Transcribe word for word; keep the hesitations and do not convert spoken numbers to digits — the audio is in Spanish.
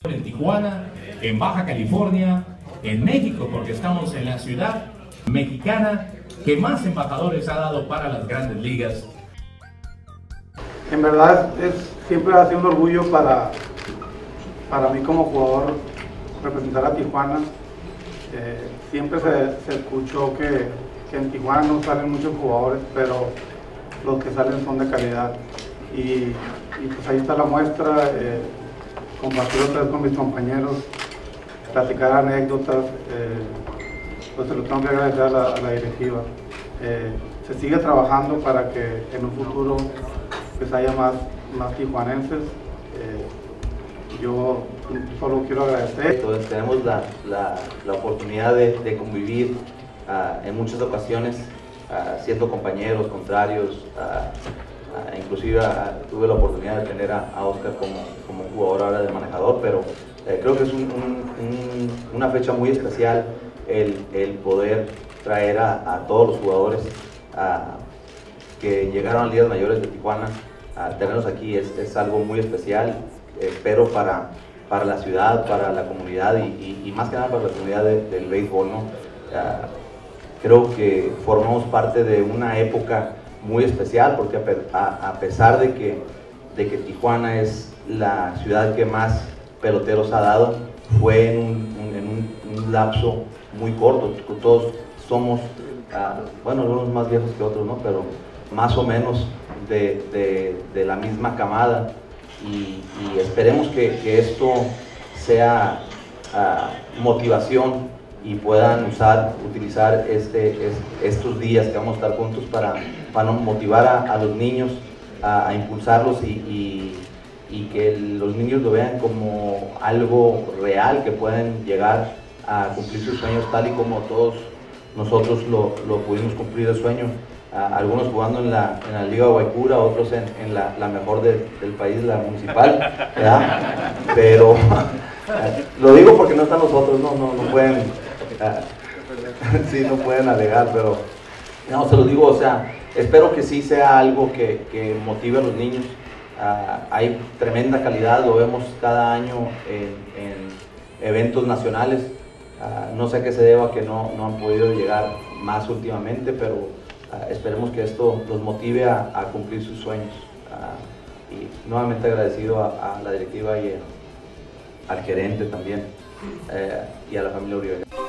En Tijuana, en Baja California, en México, porque estamos en la ciudad mexicana que más embajadores ha dado para las grandes ligas. En verdad es, siempre ha sido un orgullo para, para mí como jugador representar a Tijuana. Eh, siempre se, se escuchó que, que en Tijuana no salen muchos jugadores, pero los que salen son de calidad. Y, y pues ahí está la muestra, eh, compartir otra vez con mis compañeros, platicar anécdotas, eh, pues se lo tengo que agradecer a la, a la directiva. Eh, se sigue trabajando para que en un futuro pues haya más, más tijuanenses. Eh, yo solo quiero agradecer. Entonces tenemos la, la, la oportunidad de, de convivir uh, en muchas ocasiones, uh, siendo compañeros, contrarios, uh, uh, inclusive uh, tuve la oportunidad de tener a, a Oscar como, como jugador ahora de manejador, pero uh, creo que es un, un, un, una fecha muy especial el, el poder traer a, a todos los jugadores uh, que llegaron a ligas mayores de Tijuana. Uh, tenerlos aquí es, es algo muy especial, espero para, para la ciudad, para la comunidad y, y, y más que nada para la comunidad de, del béisbol, ¿no? Uh, creo que formamos parte de una época muy especial porque a, a, a pesar de que, de que Tijuana es la ciudad que más peloteros ha dado, fue en un, un, en un, un lapso muy corto. Todos somos, uh, bueno, algunos más viejos que otros, ¿no? Pero más o menos de, de, de la misma camada y, y esperemos que, que esto sea uh, motivación y puedan usar, utilizar este, es, estos días que vamos a estar juntos para, para motivar a, a los niños, a, a impulsarlos y, y, y que los niños lo vean como algo real, que pueden llegar a cumplir sus sueños tal y como todos nosotros lo, lo pudimos cumplir el sueño. Uh, algunos jugando en la, en la Liga Guaycura, otros en, en la, la mejor de, del país, la municipal, ¿verdad? Pero uh, lo digo porque no están los otros, no, no, no pueden, uh, sí, no pueden alegar, pero no, se lo digo, o sea, espero que sí sea algo que, que motive a los niños. Uh, hay tremenda calidad, lo vemos cada año en, en eventos nacionales. Uh, no sé a qué se deba que no, no han podido llegar más últimamente, pero Uh, esperemos que esto los motive a, a cumplir sus sueños. Uh, y nuevamente agradecido a, a la directiva y a, al gerente también uh, y a la familia Uribe.